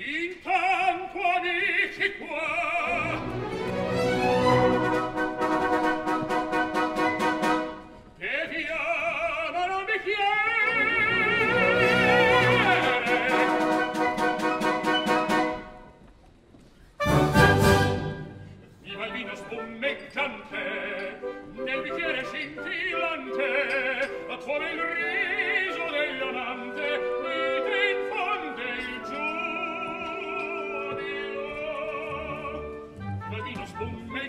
Intanto amici qua, che vi amano bicchiere, viva il vino spumeggiante, nel bicchiere scintillante, come il riso dell'amante, mite infonde il giudeo. Viva il vino spumeggiante,